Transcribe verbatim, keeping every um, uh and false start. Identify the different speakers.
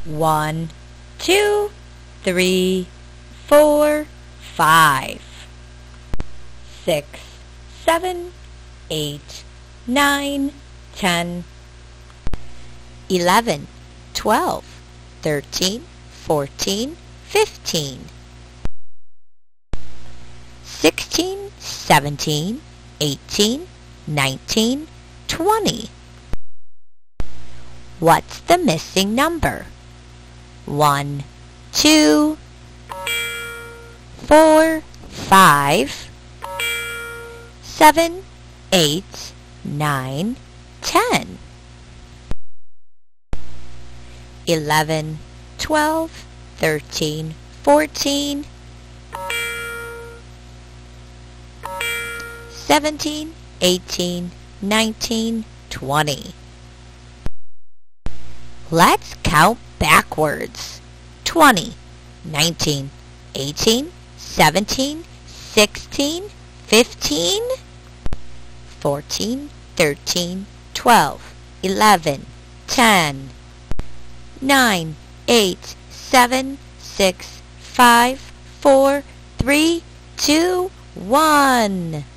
Speaker 1: One, two, three, four, five, six, seven, eight, nine, ten, eleven, twelve, thirteen, fourteen, fifteen, sixteen, seventeen, eighteen, nineteen, twenty. What's the missing number? One, two, four, five, seven, eight, nine, ten, eleven, twelve, thirteen, fourteen, seventeen, eighteen, nineteen, twenty. Let's count backwards. twenty, nineteen, eighteen, seventeen, sixteen, fifteen, fourteen, thirteen, twelve, eleven, ten, nine, eight, seven, six, five, four, three, two, one.